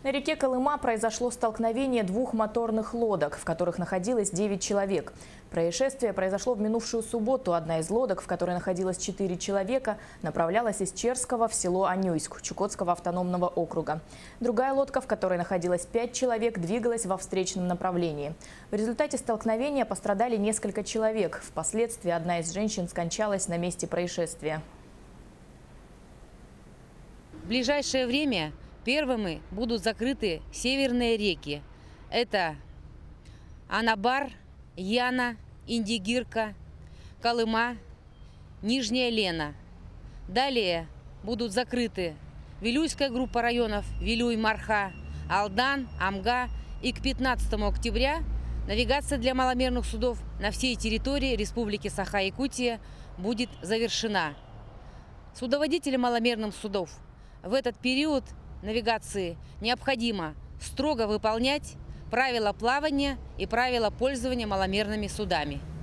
На реке Колыма произошло столкновение двух моторных лодок, в которых находилось 9 человек. Происшествие произошло в минувшую субботу. Одна из лодок, в которой находилось 4 человека, направлялась из Черского в село Анюйск Чукотского автономного округа. Другая лодка, в которой находилось 5 человек, двигалась во встречном направлении. В результате столкновения пострадали несколько человек. Впоследствии одна из женщин скончалась на месте происшествия. В ближайшее время первыми будут закрыты северные реки. Это Анабар, Яна, Индигирка, Колыма, Нижняя Лена. Далее будут закрыты Вилюйская группа районов Вилюй, Марха, Алдан, Амга. И к 15 октября навигация для маломерных судов на всей территории Республики Саха-Якутия будет завершена. Судоводителям маломерных судов в этот период навигации необходимо строго выполнять правила плавания и правила пользования маломерными судами.